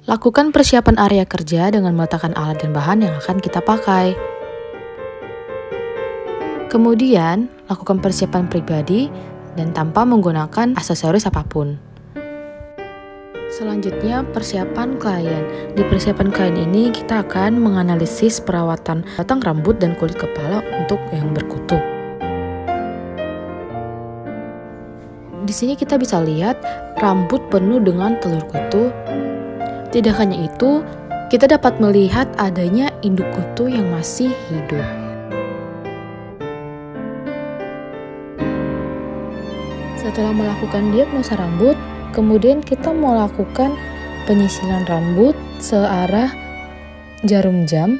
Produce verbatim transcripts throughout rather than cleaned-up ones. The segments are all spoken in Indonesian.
Lakukan persiapan area kerja dengan meletakkan alat dan bahan yang akan kita pakai. Kemudian, lakukan persiapan pribadi dan tanpa menggunakan aksesoris apapun. Selanjutnya, persiapan klien. Di persiapan klien ini, kita akan menganalisis perawatan batang rambut dan kulit kepala untuk yang berkutu. Di sini kita bisa lihat rambut penuh dengan telur kutu. Tidak hanya itu, kita dapat melihat adanya induk kutu yang masih hidup. Setelah melakukan diagnosa rambut, kemudian kita melakukan penyisilan rambut searah jarum jam.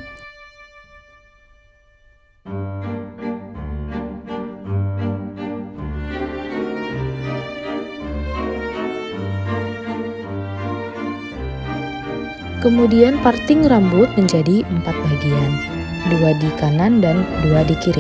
Kemudian parting rambut menjadi empat bagian, dua di kanan dan dua di kiri.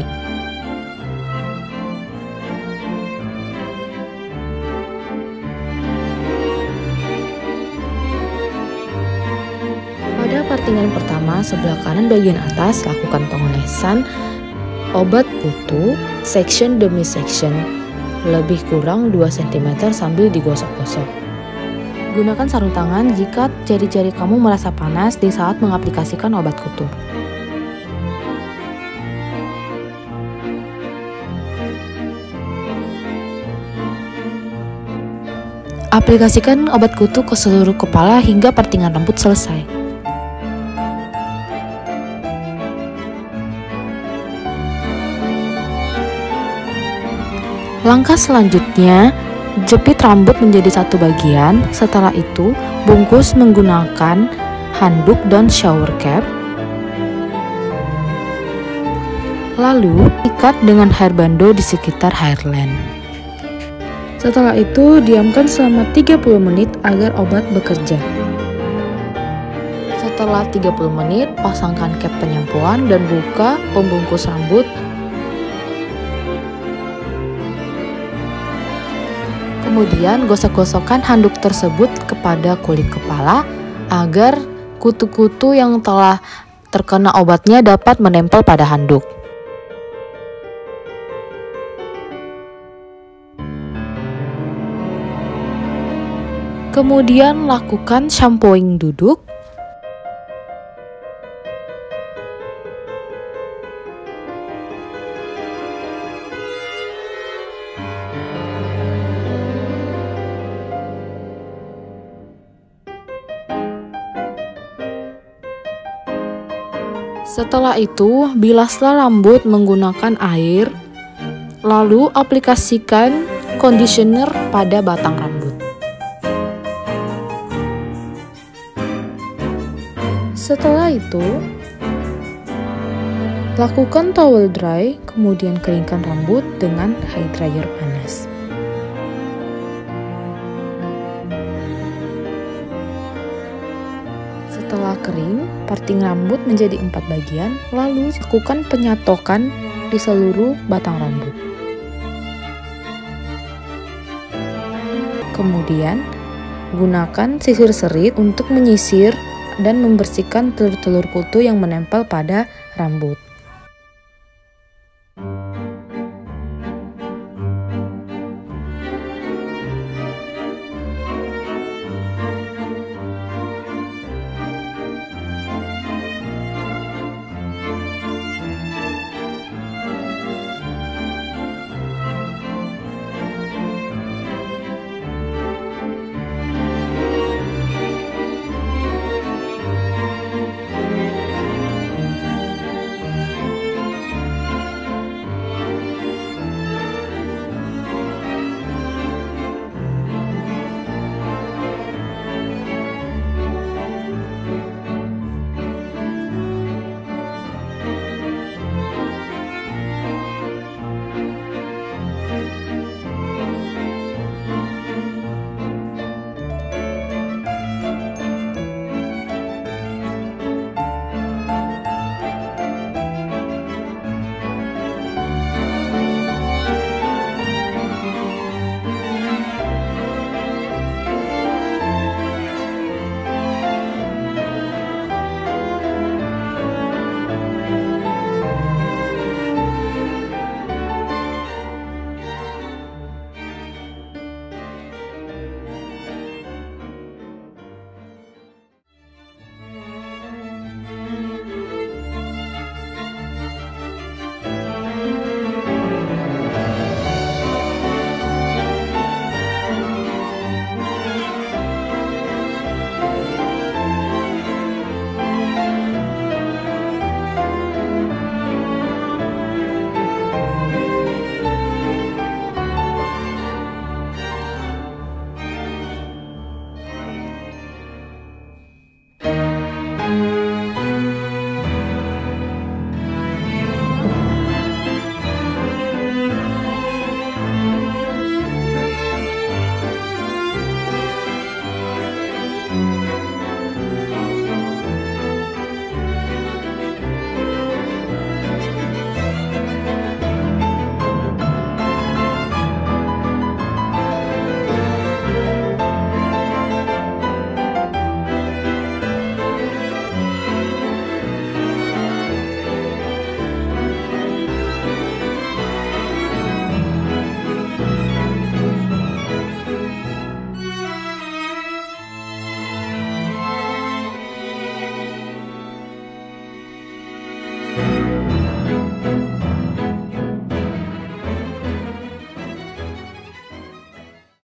Pada partingan pertama, sebelah kanan bagian atas, lakukan pengolesan obat kutu section demi section, lebih kurang dua sentimeter sambil digosok-gosok. Gunakan sarung tangan jika jari-jari kamu merasa panas di saat mengaplikasikan obat kutu. Aplikasikan obat kutu ke seluruh kepala hingga partingan rambut selesai. Langkah selanjutnya, jepit rambut menjadi satu bagian. Setelah itu, bungkus menggunakan handuk dan shower cap. Lalu, ikat dengan hairbando di sekitar hairline. Setelah itu, diamkan selama tiga puluh menit agar obat bekerja. Setelah tiga puluh menit, pasangkan cap penyampuan dan buka pembungkus rambut. Kemudian gosok-gosokkan handuk tersebut kepada kulit kepala agar kutu-kutu yang telah terkena obatnya dapat menempel pada handuk. Kemudian lakukan shampooing duduk. Setelah itu, bilaslah rambut menggunakan air, lalu aplikasikan conditioner pada batang rambut. Setelah itu, lakukan towel dry, kemudian keringkan rambut dengan hair dryer panas. Setelah kering, parting rambut menjadi empat bagian, lalu lakukan penyatokan di seluruh batang rambut. Kemudian, gunakan sisir serit untuk menyisir dan membersihkan telur-telur kutu yang menempel pada rambut.